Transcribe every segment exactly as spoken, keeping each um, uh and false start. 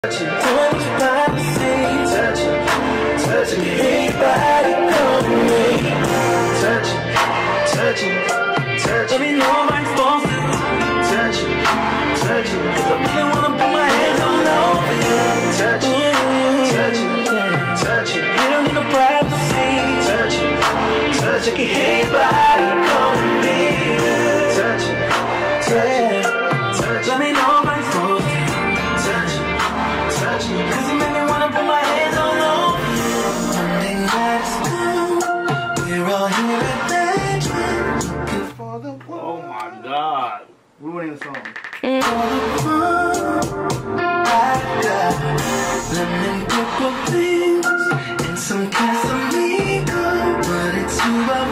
Touch it, touch your privacy. Touch it, touch it. Anybody come to me. Touch it, touch it, touch it. Let me know if I'm supposed to. Touch it, touch it. Cause I really wanna put my hands all over you. Touch it, touch it, touch it. You don't need no privacy. Touch it, touch it. Anybody come to me. Touch it, touch it, touch it. Let me know if I'm supposed to. Touch it, touch it. Cause you make me wanna put my hands all over you. Monday nights down, we're all here at Benjamin, looking for the one. Oh my God. Ruining the song. Mm. For the one I got. Lemon purple things and some Casamigo, but it's who I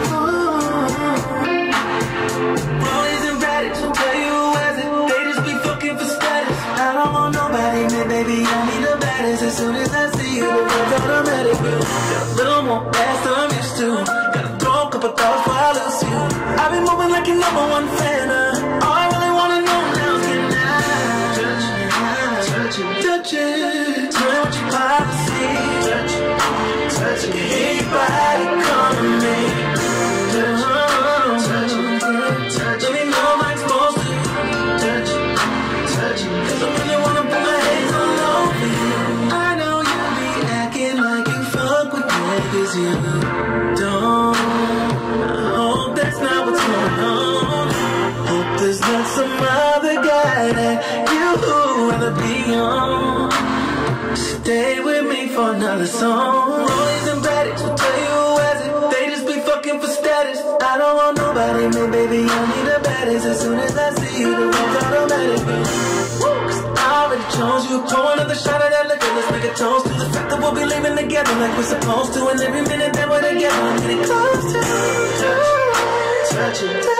want. Rollies and Radicks will tell you who has it. They just be fucking for status. I don't want nobody, man, baby, I need the baddest. As soon as I see you, the world's automatic. Got a little more ass than I'm used to. Gotta throw a couple thoughts before I lose you. I be moving like a number one fan. uh. All I really wanna know now is can I touch it, touch it, touch it. Tell me what your policy. Touch it, touch it. Anybody come to me. Touch it, touch it, touch it. Let me know if I'm supposed to. Touch it, touch it. Cause I really wanna put my hands all over you. I know you be acting like you fuck with niggas you don't. I hope that's not what's going on. Hope there's not some other guy that you'd rather be on. Stay with me for another song. Rollies and Radicks will tell you who has it. They just be fucking for status. I don't want nobody, man, baby, I need the baddest. As soon as I see you, the world's automatic. Woo, cause I already chose you. Pour another shot of that liquor, let's make a toast to the fact that we'll be living together like we're supposed to. And every minute that we're together, I'm getting close to you. Touch it, touch it.